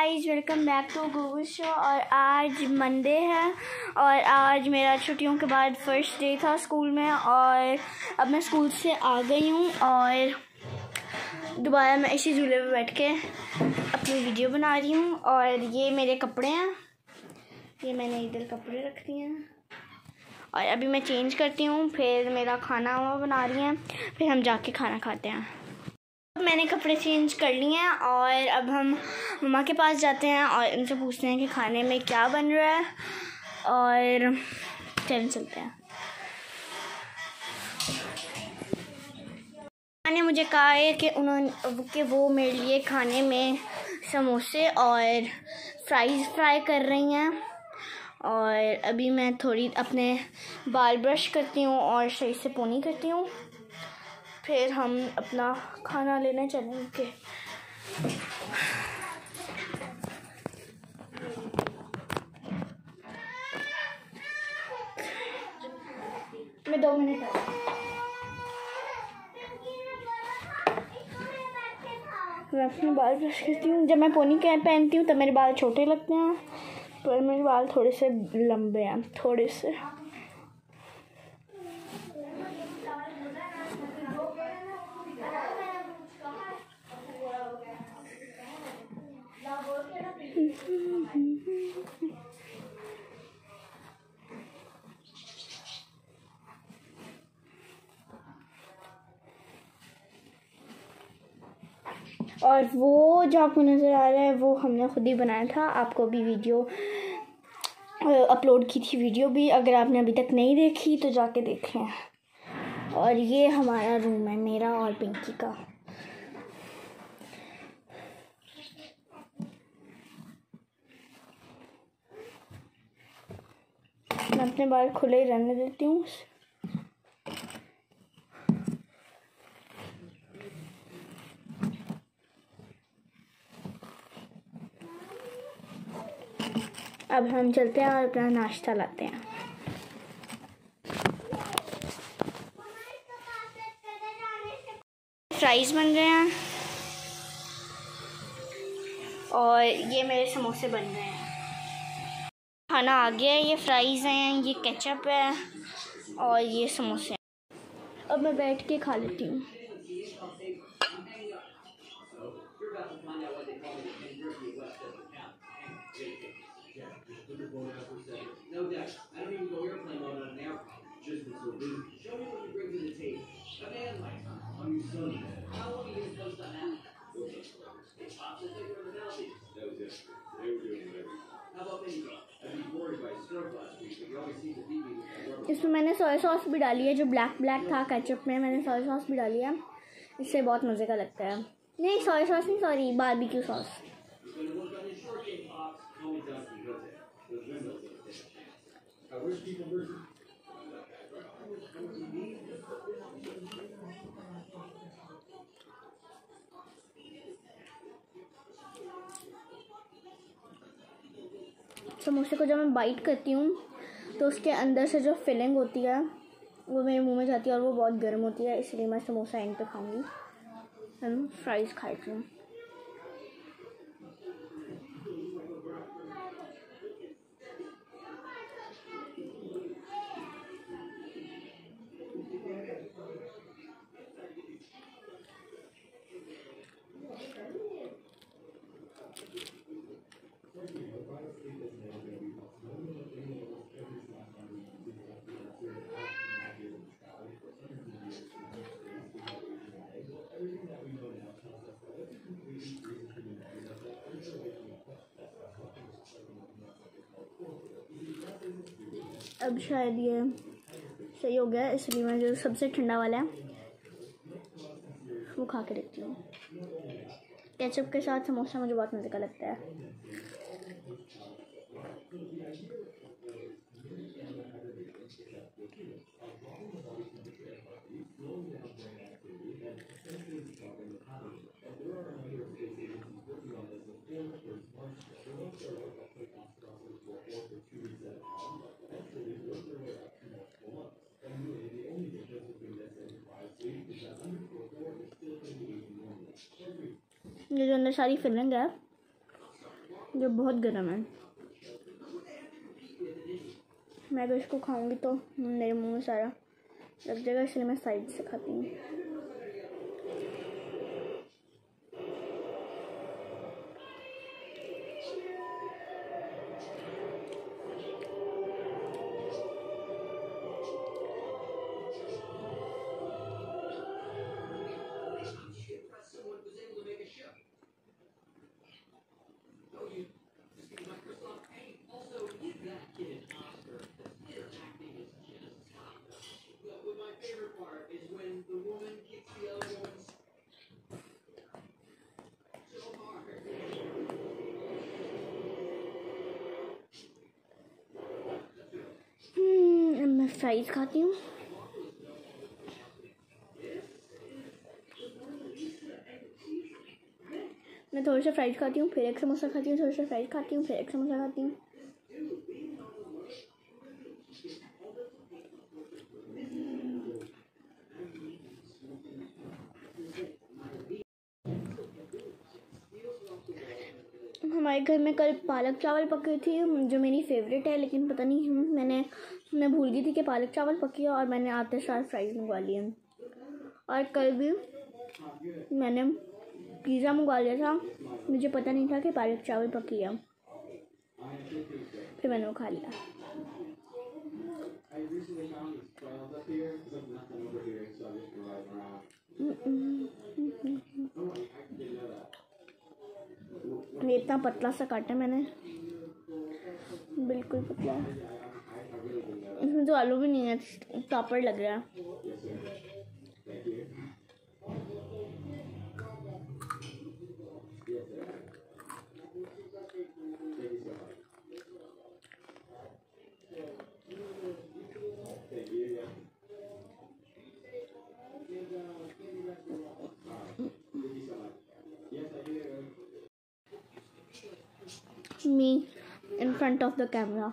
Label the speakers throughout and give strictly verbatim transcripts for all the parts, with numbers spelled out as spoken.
Speaker 1: Guys, welcome back to Google show. और आज Monday है और आज मेरा छुट्टियों के बाद फर्स्ट डे था स्कूल में। और अब मैं स्कूल से आ गई हूँ और दोबारा मैं इसी झूले पे बैठ के अपनी वीडियो बना रही हूँ। और ये मेरे कपड़े हैं, ये मैंने इधर कपड़े रख दिए हैं और अभी मैं चेंज करती हूँ, फिर मेरा खाना वो बना रही हैं, फिर हम जाके खाना खाते हैं। मैंने कपड़े चेंज कर लिए हैं और अब हम मम्मा के पास जाते हैं और उनसे पूछते हैं कि खाने में क्या बन रहा है और चल चलते हैं। मैंने मुझे कहा है कि उन्होंने कि वो मेरे लिए खाने में समोसे और फ्राइज़ फ्राई कर रही हैं। और अभी मैं थोड़ी अपने बाल ब्रश करती हूँ और सही से पोनी करती हूँ, फिर हम अपना खाना लेने चलेंगे। मैं दो मिनट मैं अपने बाल ब्रश करती हूँ। जब मैं पोनी कैप पहनती हूँ तब मेरे बाल छोटे लगते हैं, पर मेरे बाल थोड़े से लंबे हैं, थोड़े से। और वो जो आपको नज़र आ रहा है वो हमने खुद ही बनाया था। आपको भी वीडियो अपलोड की थी, वीडियो भी, अगर आपने अभी तक नहीं देखी तो जाके देख लें। और ये हमारा रूम है, मेरा और पिंकी का। मैं अपने बाल खुले ही रहने देती हूँ। अब हम चलते हैं और अपना नाश्ता लाते हैं। फ्राइज़ बन रहे हैं और ये मेरे समोसे बन रहे हैं। खाना आ गया है, ये फ्राइज़ हैं, ये केचप है और ये समोसे हैं। अब मैं बैठ के खा लेती हूँ। इसमें मैंने सोया सॉस भी डाली है, जो ब्लैक ब्लैक था केचप में, मैंने सोया सॉस भी डाली है। इससे बहुत मज़े का लगता है। नहीं, सोया सॉस नहीं, सॉरी, बारबेक्यू सॉस। समोसे को जब मैं बाइट करती हूँ तो उसके अंदर से जो फिलिंग होती है वो मेरे मुंह में जाती है और वो बहुत गर्म होती है, इसलिए मैं समोसा एंड पे खाऊंगी। हम फ्राइज़ खाती हूँ। अब शायद ये सही हो गया, इसलिए मैं जो सबसे ठंडा वाला है वो खा के देखती हूँ। केचप के साथ समोसा मुझे बहुत मज़े का लगता है। ये जो अंदर सारी फिलिंग है जो बहुत गर्म है। मैं तो इसको खाऊंगी तो मेरे मुंह में सारा लग जाएगा, इसलिए मैं साइड से खाती हूँ। मैं फ्राइज खाती हूँ। मैं थोड़ा सा फ्राइज खाती हूँ, फिर एक समोसा खाती हूँ, थोड़ा सा फ्राइज खाती हूँ, फिर एक समोसा खाती हूँ। हमारे घर में कल पालक चावल पके थी, जो मेरी फेवरेट है, लेकिन पता नहीं मैंने मैं भूल गई थी कि पालक चावल पकी है, और मैंने आते साथ फ्राइज़ मंगवा लिए। और कल भी मैंने पिज़्ज़ा मंगवा लिया था, मुझे पता नहीं था कि पालक चावल पकी है, फिर मैंने वो खा लिया। ये इतना पतला सा काटा मैंने, बिल्कुल पतला। इसमें तो आलू भी नहीं है, पापड़ लग रहा है। Me in front of the camera.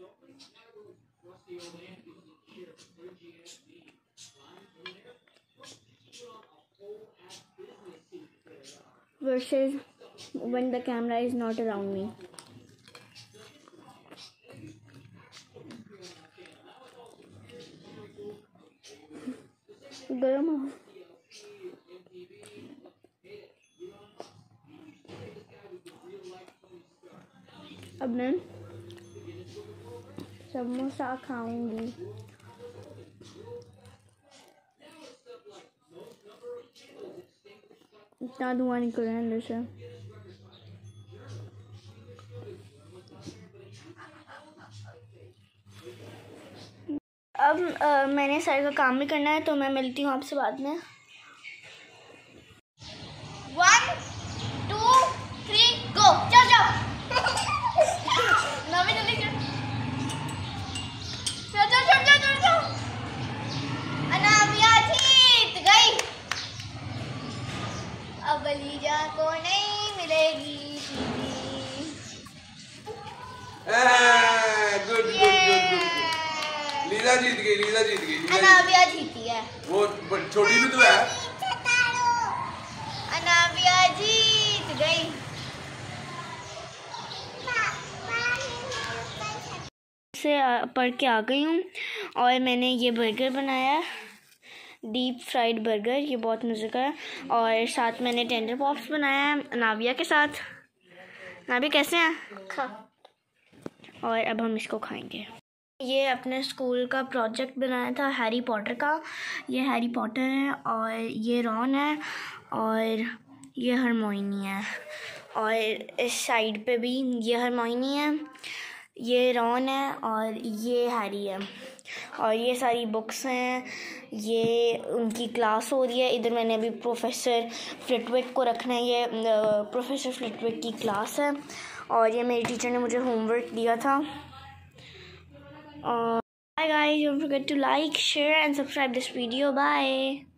Speaker 1: Versus when the camera is not around me. गरम हो। अब मैं समोसा खाऊंगी। इतना धुआं निकल रहा है अंदर से। अब आ, मैंने सारे का काम भी करना है, तो मैं मिलती हूँ आपसे बाद में।
Speaker 2: One two three go. चल जाओ। नवी जल्दी चल चल चल चल चल चल चल। अनामिया जीत गई। अब लीजा को नहीं मिलेगी
Speaker 3: good good good good. Lisa जीत गई, लीजा जीत गई।
Speaker 2: अनामिया जीती है।
Speaker 3: वो छोटी भी तो है।
Speaker 2: अनामिया जीत गई।
Speaker 1: से पढ़ के आ गई हूँ, और मैंने ये बर्गर बनाया, डीप फ्राइड बर्गर, ये बहुत मज़े का है। और साथ मैंने टेंडर पॉप्स बनाया है नाविया के साथ। नाविया कैसे हैं? खा। और अब हम इसको खाएंगे। ये अपने स्कूल का प्रोजेक्ट बनाया था हैरी पॉटर का। ये हैरी पॉटर है, और ये रॉन है, और ये हरमोइनी है, और इस साइड पे भी ये हरमोइनी है, ये रॉन है, और ये हैरी है। और ये सारी बुक्स हैं, ये उनकी क्लास हो रही है। इधर मैंने अभी प्रोफेसर फ्लिटविक को रखना है, ये प्रोफेसर फ्लिटविक की क्लास है। और ये मेरी टीचर ने मुझे होमवर्क दिया था। Bye guys, don't forget to like, share and subscribe this video. Bye.